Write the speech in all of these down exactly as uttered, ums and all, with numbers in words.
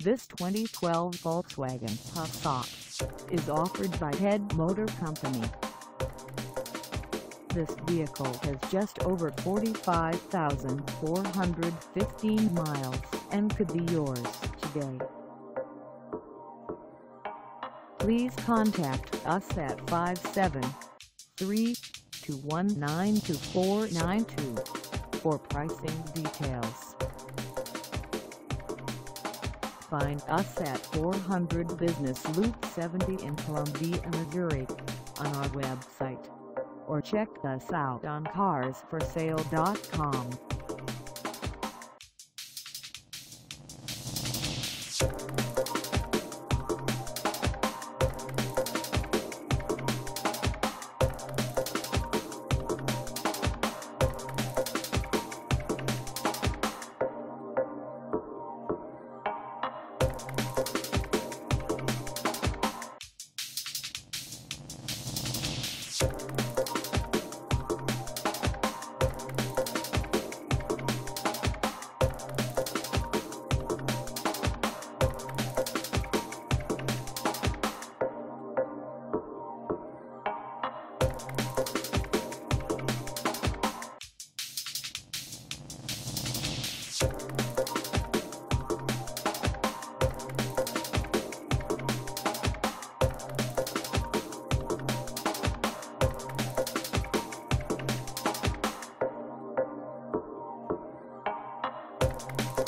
This twenty twelve Volkswagen Passat is offered by Head Motor Company. This vehicle has just over forty-five thousand four hundred fifteen miles and could be yours today. Please contact us at five seven three, two one nine, two four nine two for pricing details. Find us at four hundred Business Loop seventy in Columbia, Missouri on our website, or check us out on cars for sale dot com.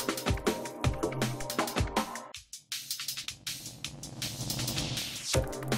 You